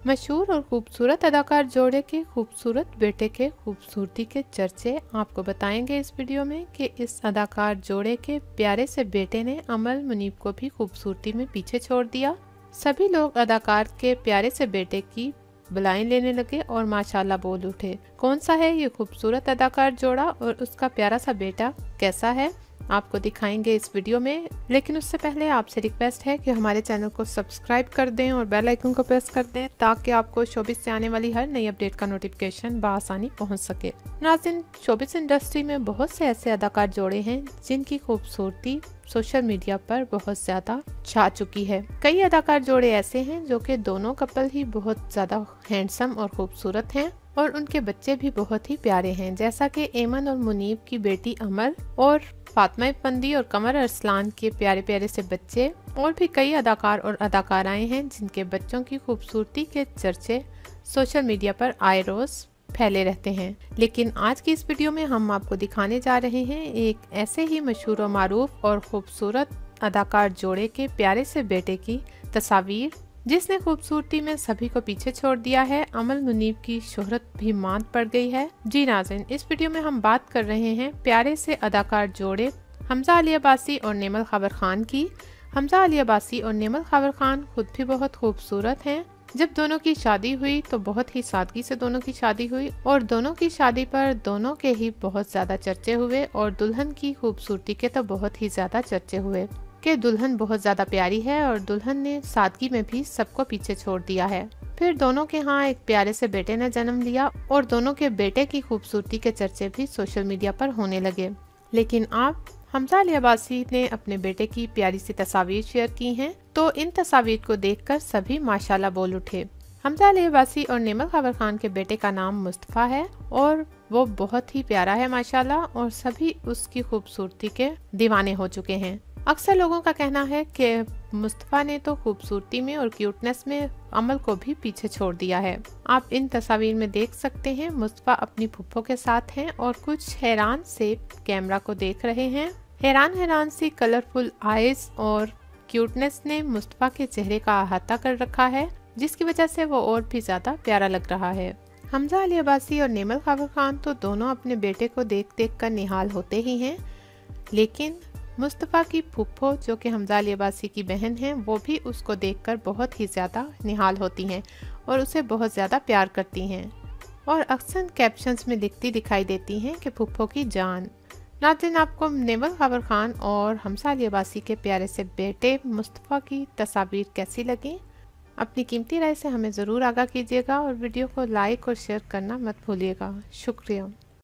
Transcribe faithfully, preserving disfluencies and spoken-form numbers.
मशहूर और खूबसूरत अदाकार जोड़े के खूबसूरत बेटे के खूबसूरती के चर्चे आपको बताएंगे इस वीडियो में कि इस अदाकार जोड़े के प्यारे से बेटे ने अमल मुनीब को भी खूबसूरती में पीछे छोड़ दिया। सभी लोग अदाकार के प्यारे से बेटे की बुलाएं लेने लगे और माशाल्लाह बोल उठे। कौन सा है ये खूबसूरत अदाकार जोड़ा और उसका प्यारा सा बेटा कैसा है, आपको दिखाएंगे इस वीडियो में। लेकिन उससे पहले आपसे रिक्वेस्ट है कि हमारे चैनल को सब्सक्राइब कर दें और बेल आइकन को प्रेस कर दें ताकि आपको शोबिस से आने वाली हर नई अपडेट का नोटिफिकेशन बआसानी पहुंच सके। नाज़रीन, शोबिस इंडस्ट्री में बहुत से ऐसे अदाकार जोड़े हैं जिनकी खूबसूरती सोशल मीडिया पर बहुत ज्यादा छा चुकी है। कई अदाकार जोड़े ऐसे हैं जो कि दोनों कपल ही बहुत ज्यादा हैंडसम और खूबसूरत हैं और उनके बच्चे भी बहुत ही प्यारे हैं, जैसा कि एमन और मुनीब की बेटी अमल और फातिमा फंदी और कमर अरसलान के प्यारे प्यारे से बच्चे। और भी कई अदाकार और अदाकाराएं हैं जिनके बच्चों की खूबसूरती के चर्चे सोशल मीडिया पर आए रोज फैले रहते हैं। लेकिन आज की इस वीडियो में हम आपको दिखाने जा रहे हैं एक ऐसे ही मशहूर और मारूफ और खूबसूरत अदाकार जोड़े के प्यारे से बेटे की तस्वीर जिसने खूबसूरती में सभी को पीछे छोड़ दिया है। अमल मुनीब की शोहरत भी मांद पड़ गई है। जी नाज़रीन, इस वीडियो में हम बात कर रहे हैं प्यारे से अदाकार जोड़े हमजा अली अब्बासी और नेमल खबर खान की। हमजा अली अब्बासी और नेमल खबर खान खुद भी बहुत खूबसूरत हैं। जब दोनों की शादी हुई तो बहुत ही सादगी से दोनों की शादी हुई और दोनों की शादी पर दोनों के ही बहुत ज्यादा चर्चे हुए और दुल्हन की खूबसूरती के तो बहुत ही ज्यादा चर्चे हुए कि दुल्हन बहुत ज्यादा प्यारी है और दुल्हन ने सादगी में भी सबको पीछे छोड़ दिया है। फिर दोनों के यहाँ एक प्यारे से बेटे ने जन्म लिया और दोनों के बेटे की खूबसूरती के चर्चे भी सोशल मीडिया पर होने लगे। लेकिन आप हमजा अली अब्बासी ने अपने बेटे की प्यारी सी तस्वीर शेयर की हैं, तो इन तस्वीर को देखकर सभी माशाल्लाह बोल उठे। हमजा अली अब्बासी और नेमल खबर खान के बेटे का नाम मुस्तफ़ा है और वो बहुत ही प्यारा है माशाल्लाह और सभी उसकी खूबसूरती के दीवाने हो चुके हैं। अक्सर लोगों का कहना है कि मुस्तफ़ा ने तो खूबसूरती में और क्यूटनेस में अमल को भी पीछे छोड़ दिया है। आप इन तस्वीर में देख सकते हैं मुस्तफ़ा अपनी फुप्पो के साथ हैं और कुछ हैरान से कैमरा को देख रहे हैं। हैरान हैरान सी कलरफुल आईज और क्यूटनेस ने मुस्तफ़ा के चेहरे का अहाता कर रखा है, जिसकी वजह से वो और भी ज्यादा प्यारा लग रहा है। हमजा अली अब्बासी और नेमल खबर खान तो दोनों अपने बेटे को देख देख कर निहाल होते ही हैं, लेकिन मुस्तफ़ा की फुप्पो जो कि हमजा अली अब्बासी की बहन है वो भी उसको देखकर बहुत ही ज़्यादा निहाल होती हैं और उसे बहुत ज़्यादा प्यार करती हैं और अक्सर कैप्शंस में लिखती दिखाई देती हैं कि फुप्पो की जान। नाज़रीन, आपको नेमल खबर खान और हमजा अली अब्बासी के प्यारे से बेटे मुस्तफ़ा की तस्वीर कैसी लगी, अपनी कीमती राय से हमें ज़रूर आगाह कीजिएगा और वीडियो को लाइक और शेयर करना मत भूलिएगा। शुक्रिया।